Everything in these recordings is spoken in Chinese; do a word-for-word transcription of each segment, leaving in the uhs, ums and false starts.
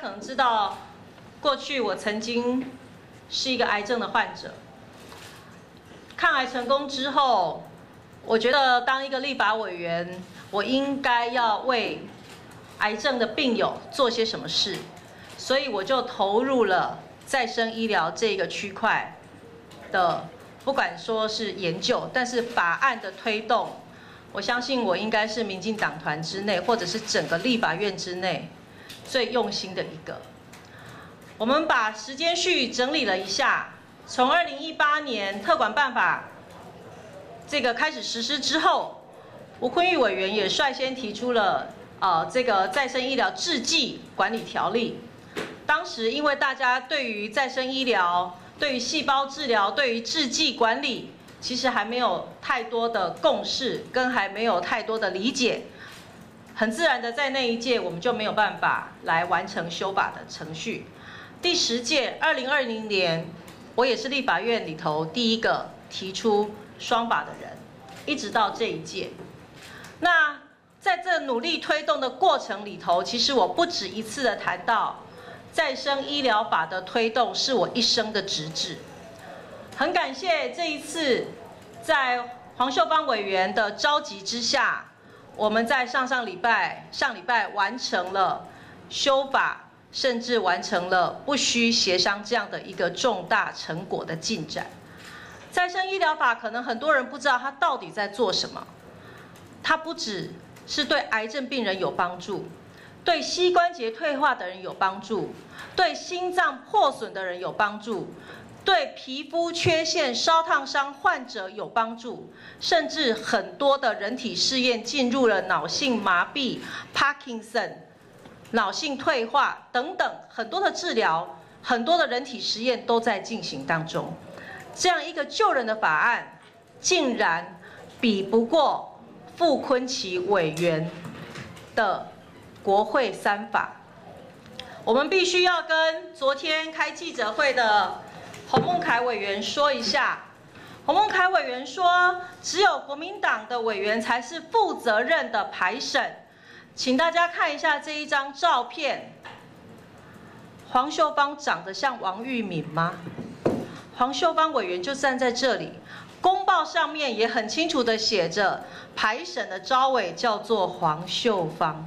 可能知道，过去我曾经是一个癌症的患者。抗癌成功之后，我觉得当一个立法委员，我应该要为癌症的病友做些什么事，所以我就投入了再生医疗这个区块的，不管说是研究，但是法案的推动，我相信我应该是民进党团之内，或者是整个立法院之内最用心的一个。我们把时间序整理了一下。从二零一八年特管办法这个开始实施之后，吴昆玉委员也率先提出了呃这个再生医疗制剂管理条例。当时因为大家对于再生医疗、对于细胞治疗、对于制剂管理，其实还没有太多的共识，跟还没有太多的理解，很自然的在那一届我们就没有办法来完成修法的程序。第十届二零二零年。我也是立法院里头第一个提出双法的人，一直到这一届。那在这努力推动的过程里头，其实我不止一次的谈到，再生医疗法的推动是我一生的职志。很感谢这一次在黄秀芳委员的召集之下，我们在上上礼拜、上礼拜完成了修法。甚至完成了不需协商这样的一个重大成果的进展。再生医疗法可能很多人不知道它到底在做什么。它不只是对癌症病人有帮助，对膝关节退化的人有帮助，对心脏破损的人有帮助，对皮肤缺陷、烧烫伤患者有帮助，甚至很多的人体试验进入了脑性麻痹、Parkinson。脑性退化等等很多的治疗，很多的人体实验都在进行当中。这样一个救人的法案，竟然比不过傅崐萁委员的国会三法。我们必须要跟昨天开记者会的洪孟凯委员说一下。洪孟凯委员说，只有国民党的委员才是负责任的排审。请大家看一下这一张照片，黄秀芳长得像王玉敏吗？黄秀芳委员就站在这里，公报上面也很清楚的写着，排审的召委叫做黄秀芳。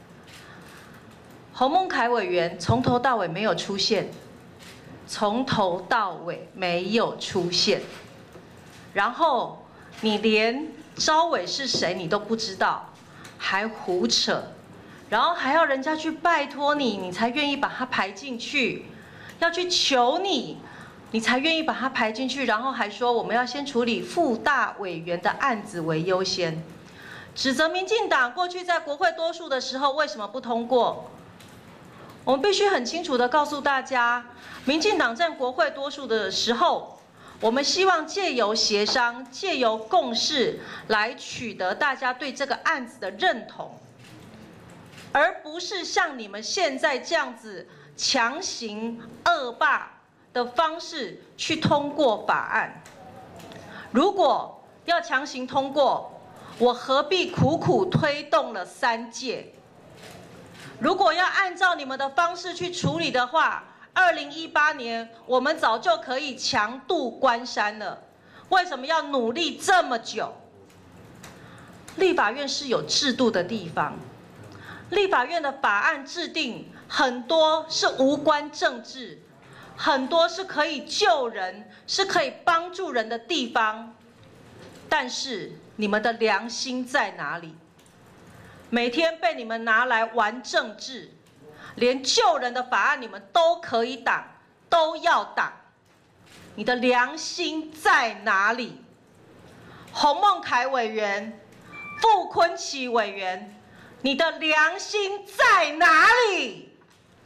洪孟凯委员从头到尾没有出现，从头到尾没有出现，然后你连召委是谁你都不知道。还胡扯，然后还要人家去拜托你，你才愿意把它排进去，要去求你，你才愿意把它排进去，然后还说我们要先处理傅大委员的案子为优先，指责民进党过去在国会多数的时候为什么不通过？我们必须很清楚的告诉大家，民进党占国会多数的时候。我们希望借由协商、借由共识来取得大家对这个案子的认同，而不是像你们现在这样子强行恶霸的方式去通过法案。如果要强行通过，我何必苦苦推动了三届？如果要按照你们的方式去处理的话，二零一八年我们早就可以强渡关山了，为什么要努力这么久？立法院是有制度的地方，立法院的法案制定很多是无关政治，很多是可以救人、是可以帮助人的地方，但是你们的良心在哪里？每天被你们拿来玩政治。连救人的法案你们都可以挡，都要挡，你的良心在哪里？洪孟凯委员、傅崐萁委员，你的良心在哪里？